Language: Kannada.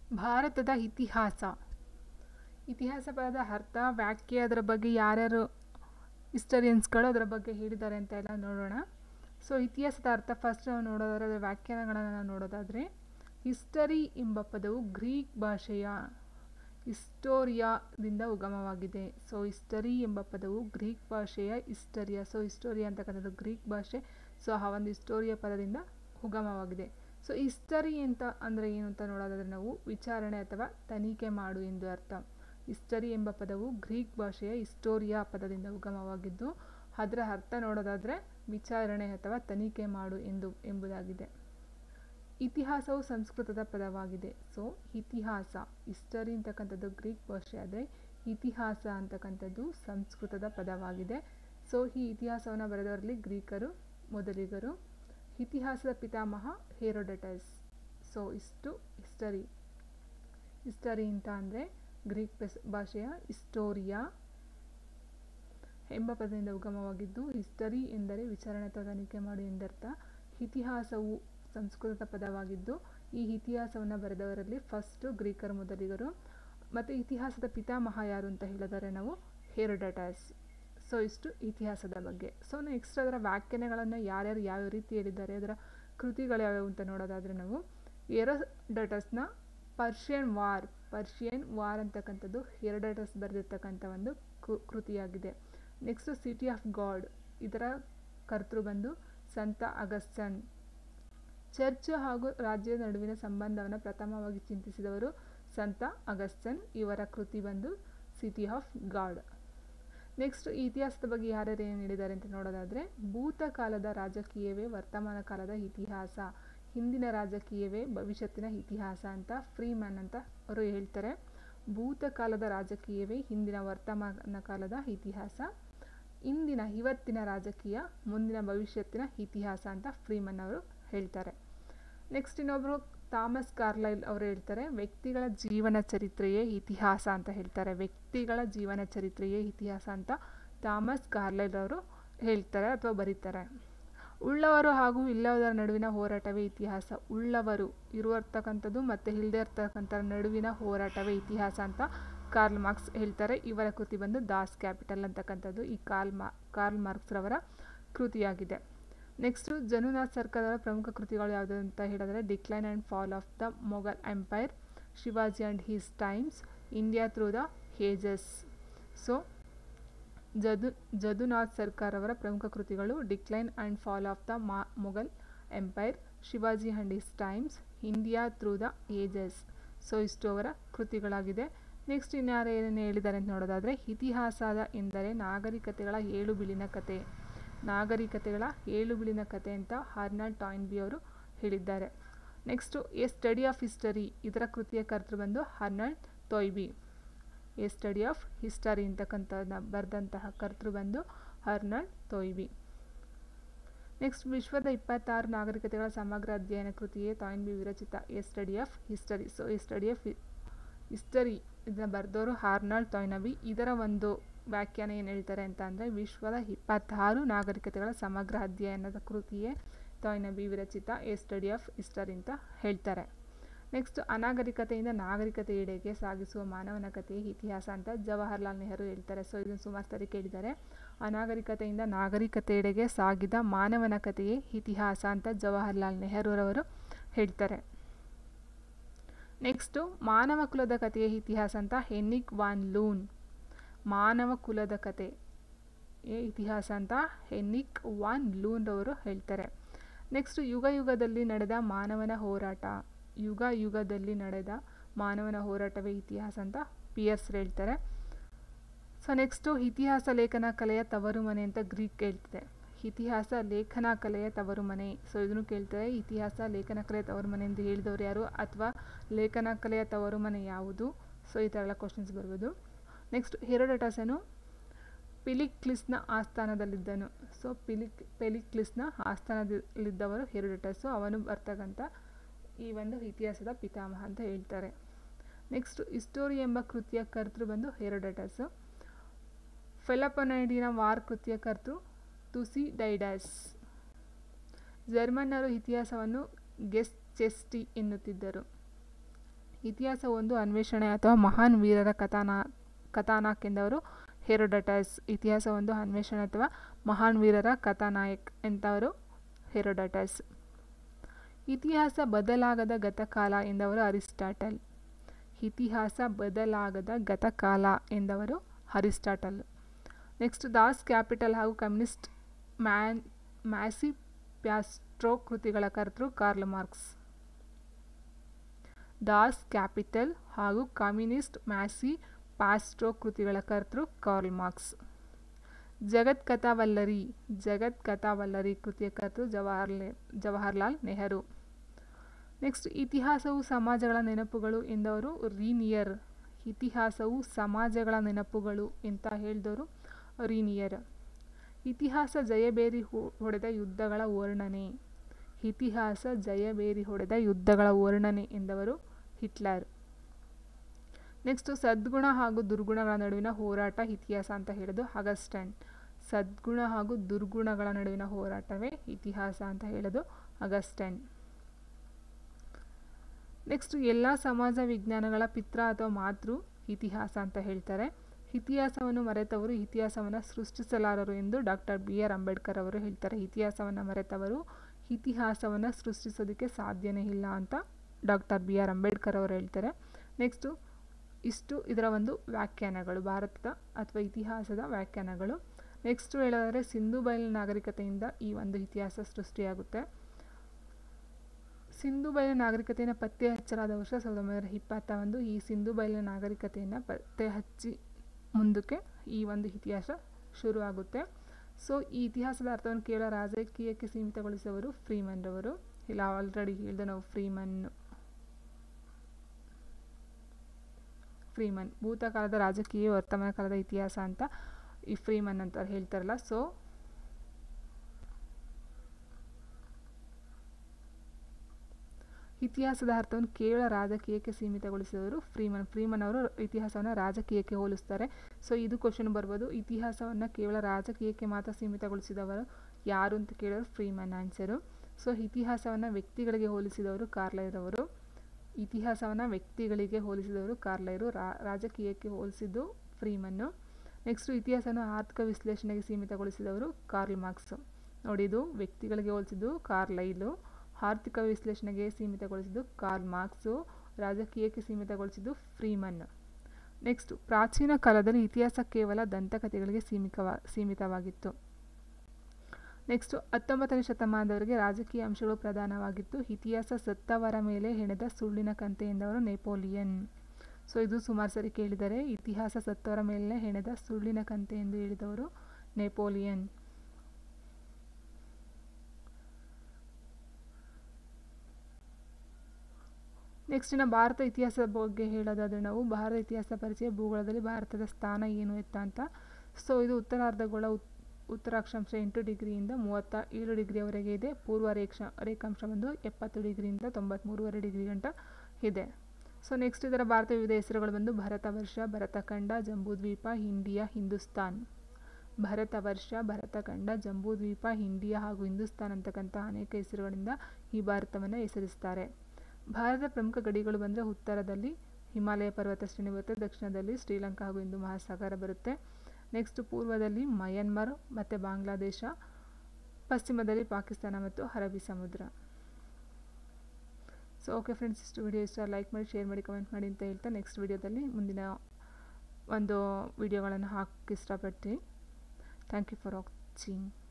ಭಾರತದ ಇತಿಹಾಸ. ಇತಿಹಾಸ ಪದದ ಅರ್ಥ, ವ್ಯಾಖ್ಯೆ, ಅದರ ಬಗ್ಗೆ ಯಾರ್ಯಾರು ಹಿಸ್ಟರಿಯನ್ಸ್ಗಳು ಅದರ ಬಗ್ಗೆ ಹೇಳಿದ್ದಾರೆ ಅಂತ ಎಲ್ಲ ನೋಡೋಣ. ಸೊ ಇತಿಹಾಸದ ಅರ್ಥ ಫಸ್ಟ್ ನಾವು ನೋಡೋದಾದ್ರೆ ಅದರ ವ್ಯಾಖ್ಯಾನಗಳನ್ನು ನೋಡೋದಾದರೆ, ಹಿಸ್ಟರಿ ಎಂಬ ಪದವು ಗ್ರೀಕ್ ಭಾಷೆಯ ಹಿಸ್ಟೋರಿಯಾದಿಂದ ಉಗಮವಾಗಿದೆ. ಸೊ ಹಿಸ್ಟರಿ ಎಂಬ ಪದವು ಗ್ರೀಕ್ ಭಾಷೆಯ ಹಿಸ್ಟರಿಯಾ, ಸೊ ಹಿಸ್ಟೋರಿಯಾ ಅಂತಕ್ಕಂಥದ್ದು ಗ್ರೀಕ್ ಭಾಷೆ. ಸೊ ಆ ಒಂದು ಹಿಸ್ಟೋರಿಯಾ ಪದದಿಂದ ಉಗಮವಾಗಿದೆ. ಸೊ ಹಿಸ್ಟರಿ ಅಂತ ಅಂದರೆ ಏನು ಅಂತ ನೋಡೋದಾದರೆ ನಾವು ವಿಚಾರಣೆ ಅಥವಾ ತನಿಖೆ ಮಾಡು ಎಂದು ಅರ್ಥ. ಹಿಸ್ಟರಿ ಎಂಬ ಪದವು ಗ್ರೀಕ್ ಭಾಷೆಯ ಹಿಸ್ಟೋರಿಯಾ ಪದದಿಂದ ಉಗಮವಾಗಿದ್ದು ಅದರ ಅರ್ಥ ನೋಡೋದಾದರೆ ವಿಚಾರಣೆ ಅಥವಾ ತನಿಖೆ ಮಾಡು ಎಂಬುದಾಗಿದೆ. ಇತಿಹಾಸವು ಸಂಸ್ಕೃತದ ಪದವಾಗಿದೆ. ಸೊ ಇತಿಹಾಸ, ಹಿಸ್ಟರಿ ಅಂತಕ್ಕಂಥದ್ದು ಗ್ರೀಕ್ ಭಾಷೆ ಆದರೆ ಇತಿಹಾಸ ಅಂತಕ್ಕಂಥದ್ದು ಸಂಸ್ಕೃತದ ಪದವಾಗಿದೆ. ಸೊ ಈ ಇತಿಹಾಸವನ್ನು ಬರೆದವರಲ್ಲಿ ಗ್ರೀಕರು ಮೊದಲಿಗರು. ಇತಿಹಾಸದ ಪಿತಾಮಹ ಹೆರೋಡಟಸ್. ಸೊ ಇಷ್ಟು ಹಿಸ್ಟರಿ. ಹಿಸ್ಟರಿ ಅಂತ ಅಂದರೆ ಗ್ರೀಕ್ ಭಾಷೆಯ ಹಿಸ್ಟೋರಿಯಾ ಎಂಬ ಪದದಿಂದ ಉಗಮವಾಗಿದ್ದು ಹಿಸ್ಟರಿ ಎಂದರೆ ವಿಚಾರಣೆ ಅಥವಾ ತನಿಖೆ ಮಾಡು ಎಂದರ್ಥ. ಇತಿಹಾಸವು ಸಂಸ್ಕೃತದ ಪದವಾಗಿದ್ದು ಈ ಇತಿಹಾಸವನ್ನು ಬರೆದವರಲ್ಲಿ ಫಸ್ಟು ಗ್ರೀಕರು ಮೊದಲಿಗರು. ಮತ್ತು ಇತಿಹಾಸದ ಪಿತಾಮಹ ಯಾರು ಅಂತ ಹೇಳಿದರೆ ನಾವು ಹೆರೋಡಟಸ್. ಸೊ ಇಷ್ಟು ಇತಿಹಾಸದ ಬಗ್ಗೆ. ಸೊ ನೆಕ್ಸ್ಟ್ ಅದರ ವ್ಯಾಖ್ಯಾನಗಳನ್ನು ಯಾರ್ಯಾರು ಯಾವ ರೀತಿ ಹೇಳಿದ್ದಾರೆ, ಅದರ ಕೃತಿಗಳು ಯಾವ್ಯಾವು ಅಂತ ನೋಡೋದಾದರೆ ನಾವು ಹೆರೋಡಟಸ್ನ ಪರ್ಷಿಯನ್ ವಾರ್ ಅಂತಕ್ಕಂಥದ್ದು ಹೆರೋಡಟಸ್ ಬರೆದಿರ್ತಕ್ಕಂಥ ಒಂದು ಕೃತಿಯಾಗಿದೆ. ನೆಕ್ಸ್ಟ್ ಸಿಟಿ ಆಫ್ ಗಾಡ್, ಇದರ ಕರ್ತೃ ಬಂದು ಸಂತ ಅಗಸ್ಟನ್. ಚರ್ಚ್ ಹಾಗೂ ರಾಜ್ಯದ ನಡುವಿನ ಸಂಬಂಧವನ್ನು ಪ್ರಥಮವಾಗಿ ಚಿಂತಿಸಿದವರು ಸಂತ ಅಗಸ್ಟನ್. ಇವರ ಕೃತಿ ಬಂದು ಸಿಟಿ ಆಫ್ ಗಾಡ್. ನೆಕ್ಸ್ಟ್ ಈ ಇತಿಹಾಸದ ಬಗ್ಗೆ ಯಾರ್ಯಾರು ಏನು ಹೇಳಿದ್ದಾರೆ ಅಂತ ನೋಡೋದಾದರೆ, ಭೂತಕಾಲದ ರಾಜಕೀಯವೇ ವರ್ತಮಾನ ಕಾಲದ ಇತಿಹಾಸ, ಹಿಂದಿನ ರಾಜಕೀಯವೇ ಭವಿಷ್ಯತ್ತಿನ ಇತಿಹಾಸ ಅಂತ ಫ್ರೀಮನ್ ಅಂತ ಅವರು ಹೇಳ್ತಾರೆ. ಭೂತಕಾಲದ ರಾಜಕೀಯವೇ ಹಿಂದಿನ ವರ್ತಮಾನ ಕಾಲದ ಇತಿಹಾಸ, ಇವತ್ತಿನ ರಾಜಕೀಯ ಮುಂದಿನ ಭವಿಷ್ಯತ್ತಿನ ಇತಿಹಾಸ ಅಂತ ಫ್ರೀಮನ್ ಅವರು ಹೇಳ್ತಾರೆ. ನೆಕ್ಸ್ಟ್ ಇನ್ನೊಬ್ಬರು ಥಾಮಸ್ ಕಾರ್ಲೈಲ್ ಅವರು ಹೇಳ್ತಾರೆ, ವ್ಯಕ್ತಿಗಳ ಜೀವನ ಚರಿತ್ರೆಯೇ ಇತಿಹಾಸ ಅಂತ ಹೇಳ್ತಾರೆ. ವ್ಯಕ್ತಿಗಳ ಜೀವನ ಚರಿತ್ರೆಯೇ ಇತಿಹಾಸ ಅಂತ ಥಾಮಸ್ ಕಾರ್ಲೈಲ್ ಅವರು ಹೇಳ್ತಾರೆ ಅಥವಾ ಬರೀತಾರೆ. ಉಳ್ಳವರು ಹಾಗೂ ಇಲ್ಲದರ ನಡುವಿನ ಹೋರಾಟವೇ ಇತಿಹಾಸ. ಉಳ್ಳವರು ಇರುವರ್ತಕ್ಕಂಥದ್ದು ಮತ್ತು ಇಲ್ಲದೆ ಇರ್ತಕ್ಕಂಥ ನಡುವಿನ ಹೋರಾಟವೇ ಇತಿಹಾಸ ಅಂತ ಕಾರ್ಲ್ ಮಾರ್ಕ್ಸ್ ಹೇಳ್ತಾರೆ. ಇವರ ಕೃತಿ ಬಂದು ದಾಸ್ ಕ್ಯಾಪಿಟಲ್ ಅಂತಕ್ಕಂಥದ್ದು ಈ ಕಾರ್ಲ್ ಮಾರ್ಕ್ಸ್ ರವರ ಕೃತಿಯಾಗಿದೆ. ನೆಕ್ಸ್ಟು ಜನುನಾಥ್ ಸರ್ಕಾರದ ಪ್ರಮುಖ ಕೃತಿಗಳು ಯಾವುದು ಅಂತ ಹೇಳಿದ್ರೆ, decline and fall of the Mughal empire, Shivaji and his times, India through the ages. So Jadunath Sarkar ಅವರ ಪ್ರಮುಖ ಕೃತಿಗಳು decline and fall of the Mughal empire, Shivaji and his times, India through the ages. So ಇಷ್ಟು ಅವರ ಕೃತಿಗಳಾಗಿದೆ. ನೆಕ್ಸ್ಟ್ ಇನ್ಯಾರು ಏನೇನು ಹೇಳಿದ್ದಾರೆ ಅಂತ ನೋಡೋದಾದರೆ, ಇತಿಹಾಸ ಎಂದರೆ ನಾಗರಿಕತೆಗಳ ಏಳುಬೀಳಿನ ಕತೆ. ನಾಗರಿಕತೆಗಳ ಏಳುಬೀಳಿನ ಕತೆ ಅಂತ ಅರ್ನಾಲ್ಡ್ ಟಾಯ್ನ್ಬಿ ಅವರು ಹೇಳಿದ್ದಾರೆ. Next a study of history, ಇದರ ಕೃತಿಯ ಕರ್ತೃ ಬಂದು Arnold Toynbee. A study of history ಅಂತಕ್ಕಂಥದ್ದನ್ನ ಬರೆದಂತಹ ಕರ್ತೃ ಬಂದು ಅರ್ನಾಲ್ಡ್ ತೊಯ್ಬಿ. ನೆಕ್ಸ್ಟ್ ವಿಶ್ವದ 26 ನಾಗರಿಕತೆಗಳ ಸಮಗ್ರ ಅಧ್ಯಯನ ಕೃತಿಯೇ ಟಾಯ್ನ್ಬಿ ವಿರಚಿತ a study of history. So a study of history ಇದನ್ನು ಬರೆದವರು ಅರ್ನಾಲ್ಡ್ ತೊಯ್ನಬಿ. ಇದರ ಒಂದು ವ್ಯಾಖ್ಯಾನ ಏನು ಹೇಳ್ತಾರೆ ಅಂತ ಅಂದರೆ, ವಿಶ್ವದ 26 ನಾಗರಿಕತೆಗಳ ಸಮಗ್ರ ಅಧ್ಯಯನದ ಕೃತಿಯೇ ತೊಯ್ನಬಿ ವಿರಚಿತ ಎ ಸ್ಟಡಿ ಆಫ್ ಹಿಸ್ಟರಿ ಅಂತ ಹೇಳ್ತಾರೆ. ನೆಕ್ಸ್ಟ್ ಅನಾಗರಿಕತೆಯಿಂದ ನಾಗರಿಕತೆಯೆಡೆಗೆ ಸಾಗಿಸುವ ಮಾನವನ ಕಥೆಯೇ ಇತಿಹಾಸ ಅಂತ ಜವಾಹರ್ಲಾಲ್ ನೆಹರು ಹೇಳ್ತಾರೆ. ಸೊ ಇದನ್ನು ಸುಮಾರು ಸರಿ ಕೇಳಿದ್ದಾರೆ. ಅನಾಗರಿಕತೆಯಿಂದ ನಾಗರಿಕತೆಯೆಡೆಗೆ ಸಾಗಿದ ಮಾನವನ ಕಥೆಯೇ ಇತಿಹಾಸ ಅಂತ ಜವಾಹರ್ಲಾಲ್ ನೆಹರೂರವರು ಹೇಳ್ತಾರೆ. ನೆಕ್ಸ್ಟು ಮಾನವ ಕುಲದ ಕಥೆಯೇ ಇತಿಹಾಸ ಅಂತ ಹೆನ್ರಿಕ್ ವಾನ್ ಲೂನ್. ಮಾನವ ಕುಲದ ಕಥೆ ಇತಿಹಾಸ ಅಂತ ಹೆನ್ರಿಕ್ ವಾನ್ ಲೂನ್ ರವರು ಹೇಳ್ತಾರೆ. ನೆಕ್ಸ್ಟು ಯುಗದಲ್ಲಿ ನಡೆದ ಮಾನವನ ಹೋರಾಟ, ಯುಗದಲ್ಲಿ ನಡೆದ ಮಾನವನ ಹೋರಾಟವೇ ಇತಿಹಾಸ ಅಂತ ಪಿಯರ್ಸ್ ಹೇಳ್ತಾರೆ. ಸೊ ನೆಕ್ಸ್ಟು ಇತಿಹಾಸ ಲೇಖನ ಕಲೆಯ ತವರು ಮನೆ ಅಂತ ಗ್ರೀಕ್ ಹೇಳ್ತಿದೆ. ಇತಿಹಾಸ ಲೇಖನ ಕಲೆಯ ತವರು ಮನೆ. ಸೊ ಇದನ್ನು ಕೇಳ್ತಾರೆ, ಇತಿಹಾಸ ಲೇಖನ ಕಲೆಯ ತವರು ಮನೆ ಎಂದು ಹೇಳಿದವರು ಯಾರು, ಅಥವಾ ಲೇಖನ ಕಲೆಯ ತವರು ಮನೆ ಯಾವುದು. ಸೊ ಈ ಥರ ಎಲ್ಲ ಕ್ವಶನ್ಸ್ ಬರ್ಬೋದು. ನೆಕ್ಸ್ಟ್ ಹೆರೋಡಟಸನು ಪಿಲಿಕ್ಲಿಸ್ನ ಆಸ್ಥಾನದಲ್ಲಿದ್ದನು. ಸೊ ಪೆಲಿಕ್ಲಿಸ್ನ ಆಸ್ಥಾನದಲ್ಲಿದ್ದವರು ಹೆರೋಡಟಸು. ಅವನು ಬರ್ತಕ್ಕಂಥ ಈ ಒಂದು ಇತಿಹಾಸದ ಪಿತಾಮಹ ಅಂತ ಹೇಳ್ತಾರೆ. ನೆಕ್ಸ್ಟ್ ಹಿಸ್ಟೋರಿ ಎಂಬ ಕೃತಿಯ ಕರ್ತೃ ಬಂದು ಹೆರೋಡಟಸ್. ಫೆಲಪೊನೈಡಿನ ವಾರ್ ಕೃತಿಯ ಕರ್ತೃ ತುಸಿಡೈಡಸ್. ಜರ್ಮನ್ನರು ಇತಿಹಾಸವನ್ನು ಗೆಸ್ಚೆಸ್ಟಿ ಎನ್ನುತ್ತಿದ್ದರು. ಇತಿಹಾಸ ಒಂದು ಅನ್ವೇಷಣೆ ಅಥವಾ ಮಹಾನ್ ವೀರರ ಕಥಾನಕ್ ಎಂದವರು ಹೆರೋಡಟಸ್. ಇತಿಹಾಸ ಒಂದು ಅನ್ವೇಷಣೆ ಅಥವಾ ಮಹಾನ್ ವೀರರ ಕಥಾನಾಯಕ್ ಎಂದವರು ಹೆರೋಡಟಸ್. ಇತಿಹಾಸ ಬದಲಾಗದ ಗತಕಾಲ ಎಂದವರು ಅರಿಸ್ಟಾಟಲ್. ಇತಿಹಾಸ ಬದಲಾಗದ ಗತಕಾಲ ಎಂದವರು ಅರಿಸ್ಟಾಟಲ್. ನೆಕ್ಸ್ಟ್ ದಾಸ್ ಕ್ಯಾಪಿಟಲ್ ಹಾಗೂ ಕಮ್ಯುನಿಸ್ಟ್ ಮ್ಯಾನಿಫೆಸ್ಟೋ ಕೃತಿಗಳ ಕರ್ತೃ ಕಾರ್ಲ್ ಮಾರ್ಕ್ಸ್. ದಾಸ್ ಕ್ಯಾಪಿಟಲ್ ಹಾಗೂ ಕಮ್ಯುನಿಸ್ಟ್ ಮ್ಯಾನಿಫೆಸ್ಟೋ ಕೃತಿಗಳ ಕರ್ತೃ ಕಾರ್ಲ್ ಮಾರ್ಕ್ಸ್. ಜಗತ್ ಕಥಾವಲ್ಲರಿ ಕೃತಿಯ ಕರ್ತೃ ಜವಾಹರ್ಲಾಲ್ ನೆಹರು. ನೆಕ್ಸ್ಟ್ ಇತಿಹಾಸವು ಸಮಾಜಗಳ ನೆನಪುಗಳು ಎಂದವರು ರೀನಿಯರ್. ಇತಿಹಾಸವು ಸಮಾಜಗಳ ನೆನಪುಗಳು ಅಂತ ಹೇಳಿದವರು ರೀನಿಯರ್. ಇತಿಹಾಸ ಜಯಬೇರಿ ಹೊಡೆದ ಯುದ್ಧಗಳ ವರ್ಣನೆ. ಇತಿಹಾಸ ಜಯಬೇರಿ ಹೊಡೆದ ಯುದ್ಧಗಳ ವರ್ಣನೆ ಎಂದವರು ಹಿಟ್ಲರ್. ನೆಕ್ಸ್ಟ್ ಸದ್ಗುಣ ಹಾಗೂ ದುರ್ಗುಣಗಳ ನಡುವಿನ ಹೋರಾಟ ಇತಿಹಾಸ ಅಂತ ಹೇಳೋದು ಅಗಸ್ಟೈನ್. ಸದ್ಗುಣ ಹಾಗೂ ದುರ್ಗುಣಗಳ ನಡುವಿನ ಹೋರಾಟವೇ ಇತಿಹಾಸ ಅಂತ ಹೇಳೋದು ಅಗಸ್ಟೈನ್. ನೆಕ್ಸ್ಟ್ ಎಲ್ಲ ಸಮಾಜ ವಿಜ್ಞಾನಗಳ ಪಿತ್ರ ಅಥವಾ ಮಾತೃ ಇತಿಹಾಸ ಅಂತ ಹೇಳ್ತಾರೆ. ಇತಿಹಾಸವನ್ನು ಮರೆತವರು ಇತಿಹಾಸವನ್ನು ಸೃಷ್ಟಿಸಲಾರರು ಎಂದು ಡಾಕ್ಟರ್ BR ಅಂಬೇಡ್ಕರ್ ಅವರು ಹೇಳ್ತಾರೆ. ಇತಿಹಾಸವನ್ನು ಮರೆತವರು ಇತಿಹಾಸವನ್ನು ಸೃಷ್ಟಿಸೋದಕ್ಕೆ ಸಾಧ್ಯನೇ ಇಲ್ಲ ಅಂತ ಡಾಕ್ಟರ್ BR ಅಂಬೇಡ್ಕರ್ ಅವರು ಹೇಳ್ತಾರೆ. ನೆಕ್ಸ್ಟು ಇಷ್ಟು ಇದರ ಒಂದು ವ್ಯಾಖ್ಯಾನಗಳು, ಭಾರತದ ಅಥವಾ ಇತಿಹಾಸದ ವ್ಯಾಖ್ಯಾನಗಳು. ನೆಕ್ಸ್ಟ್ ಹೇಳೋದಾದರೆ ಸಿಂಧು ಬಯಲು ನಾಗರಿಕತೆಯಿಂದ ಈ ಒಂದು ಇತಿಹಾಸ ಸೃಷ್ಟಿಯಾಗುತ್ತೆ. ಸಿಂಧು ಬಯಲು ನಾಗರಿಕತೆಯನ್ನು ಪತ್ತೆ ಹಚ್ಚಲಾದ ವರ್ಷ 1921. ಈ ಸಿಂಧು ಬಯಲು ನಾಗರಿಕತೆಯನ್ನು ಪತ್ತೆ ಹಚ್ಚಿ ಮುಂದಕ್ಕೆ ಈ ಒಂದು ಇತಿಹಾಸ ಶುರುವಾಗುತ್ತೆ. ಸೊ ಈ ಇತಿಹಾಸದ ಅರ್ಥವನ್ನು ಕೇವಲ ರಾಜಕೀಯಕ್ಕೆ ಸೀಮಿತಗೊಳಿಸುವವರು ಫ್ರೀಮನ್ ರವರು. ಇಲ್ಲ ಆಲ್ರೆಡಿ ಹೇಳಿದೆ ನಾವು ಫ್ರೀಮನ್ ಭೂತಕಾಲದ ರಾಜಕೀಯ ವರ್ತಮಾನ ಕಾಲದ ಇತಿಹಾಸ ಅಂತ ಈ ಫ್ರೀಮನ್ ಅಂತ ಹೇಳ್ತಾರಲ್ಲ. ಸೊ ಇತಿಹಾಸದ ಅರ್ಥವನ್ನು ಕೇವಲ ರಾಜಕೀಯಕ್ಕೆ ಸೀಮಿತಗೊಳಿಸಿದವರು ಫ್ರೀಮನ್ ಅವರು ಇತಿಹಾಸವನ್ನು ರಾಜಕೀಯಕ್ಕೆ ಹೋಲಿಸ್ತಾರೆ. ಸೊ ಇದು ಕ್ವಶನ್ ಬರ್ಬೋದು, ಇತಿಹಾಸವನ್ನು ಕೇವಲ ರಾಜಕೀಯಕ್ಕೆ ಮಾತ್ರ ಸೀಮಿತಗೊಳಿಸಿದವರು ಯಾರು ಅಂತ ಕೇಳಿದ್ರು ಫ್ರೀಮನ್ ಆನ್ಸರು. ಸೊ ಇತಿಹಾಸವನ್ನು ವ್ಯಕ್ತಿಗಳಿಗೆ ಹೋಲಿಸಿದವರು ಕಾರ್ಲೈರ್ ಅವರು. ಇತಿಹಾಸವನ್ನು ವ್ಯಕ್ತಿಗಳಿಗೆ ಹೋಲಿಸಿದವರು ಕಾರ್ಲೈರು, ರಾಜಕೀಯಕ್ಕೆ ಹೋಲಿಸಿದ್ದು ಫ್ರೀಮನ್ನು. ನೆಕ್ಸ್ಟು ಇತಿಹಾಸವನ್ನು ಆರ್ಥಿಕ ವಿಶ್ಲೇಷಣೆಗೆ ಸೀಮಿತಗೊಳಿಸಿದವರು ಕಾರ್ಲ್ ಮಾರ್ಕ್ಸ್. ನೋಡಿ, ಇದು ವ್ಯಕ್ತಿಗಳಿಗೆ ಹೋಲಿಸಿದ್ದು ಕಾರ್ಲೈಲು, ಆರ್ಥಿಕ ವಿಶ್ಲೇಷಣೆಗೆ ಸೀಮಿತಗೊಳಿಸಿದ್ದು ಕಾರ್ಲ್ ಮಾರ್ಕ್ಸು, ರಾಜಕೀಯಕ್ಕೆ ಸೀಮಿತಗೊಳಿಸಿದ್ದು ಫ್ರೀಮನ್. ನೆಕ್ಸ್ಟ್ ಪ್ರಾಚೀನ ಕಾಲದಲ್ಲಿ ಇತಿಹಾಸ ಕೇವಲ ದಂತಕಥೆಗಳಿಗೆ ಸೀಮಿತವಾಗಿತ್ತು. ನೆಕ್ಸ್ಟು 19ನೇ ಶತಮಾನದವರೆಗೆ ರಾಜಕೀಯ ಅಂಶಗಳು ಪ್ರಧಾನವಾಗಿತ್ತು. ಇತಿಹಾಸ ಸತ್ತವರ ಮೇಲೆ ಹೆಣೆದ ಸುಳ್ಳಿನ ಕಂತೆ ಎಂದವರು ನೆಪೋಲಿಯನ್. ಸೊ ಇದು ಸುಮಾರು ಸರಿ ಕೇಳಿದರೆ, ಇತಿಹಾಸ ಸತ್ತವರ ಮೇಲೆ ಹೆಣೆದ ಸುಳ್ಳಿನ ಕಂತೆ ಎಂದು ಹೇಳಿದವರು ನೆಪೋಲಿಯನ್. ನೆಕ್ಸ್ಟ್ ಇನ್ನು ಭಾರತ ಇತಿಹಾಸದ ಬಗ್ಗೆ ಹೇಳೋದಾದರೆ ನಾವು ಭಾರತ ಇತಿಹಾಸ ಪರಿಚಯ, ಭೂಗೋಳದಲ್ಲಿ ಭಾರತದ ಸ್ಥಾನ ಏನು ಎತ್ತ ಅಂತ. ಸೊ ಇದು ಉತ್ತರಾರ್ಧಗೋಳ ಉತ್ತರ ಅಕ್ಷಾಂಶ 8 ಡಿಗ್ರಿಯಿಂದ 37 ಡಿಗ್ರಿಯವರೆಗೆ ಇದೆ. ಪೂರ್ವ ರೇಖಾಂಶ ಬಂದು 70 ಡಿಗ್ರಿಯಿಂದ 93.5 ಡಿಗ್ರಿ ಗಂಟ ಇದೆ. ಸೊ ನೆಕ್ಸ್ಟ್ ಇದರ ಭಾರತ ವಿವಿಧ ಹೆಸರುಗಳು ಬಂದು ಭರತವರ್ಷ, ಭರತಖಂಡ, ಜಂಬೂದ್ವೀಪ, ಇಂಡಿಯಾ, ಹಿಂದೂಸ್ತಾನ್. ಭರತವರ್ಷ, ಭರತಖಂಡ, ಜಂಬೂದ್ವೀಪ, ಇಂಡಿಯಾ ಹಾಗೂ ಹಿಂದೂಸ್ತಾನ್ ಅಂತಕ್ಕಂಥ ಅನೇಕ ಹೆಸರುಗಳಿಂದ ಈ ಭಾರತವನ್ನು ಹೆಸರಿಸ್ತಾರೆ. ಭಾರತದ ಪ್ರಮುಖ ಗಡಿಗಳು ಬಂದರೆ ಉತ್ತರದಲ್ಲಿ ಹಿಮಾಲಯ ಪರ್ವತ ಶ್ರೇಣಿ ಬರುತ್ತೆ, ದಕ್ಷಿಣದಲ್ಲಿ ಶ್ರೀಲಂಕಾ ಹಾಗೂ ಹಿಂದೂ ಮಹಾಸಾಗರ ಬರುತ್ತೆ. ನೆಕ್ಸ್ಟ್ ಪೂರ್ವದಲ್ಲಿ ಮಯನ್ಮಾರ್ ಮತ್ತು ಬಾಂಗ್ಲಾದೇಶ, ಪಶ್ಚಿಮದಲ್ಲಿ ಪಾಕಿಸ್ತಾನ ಮತ್ತು ಅರಬ್ಬಿ ಸಮುದ್ರ. ಸೊ ಓಕೆ ಫ್ರೆಂಡ್ಸ್, ಇಷ್ಟು ವಿಡಿಯೋ ಇಷ್ಟ ಲೈಕ್ ಮಾಡಿ, ಶೇರ್ ಮಾಡಿ, ಕಮೆಂಟ್ ಮಾಡಿ ಅಂತ ಹೇಳ್ತಾ ನೆಕ್ಸ್ಟ್ ವಿಡಿಯೋದಲ್ಲಿ ಮುಂದಿನ ಒಂದು ವಿಡಿಯೋಗಳನ್ನು ಹಾಕಿ ಇಷ್ಟಪಡ್ತೀನಿ. Thank you for watching.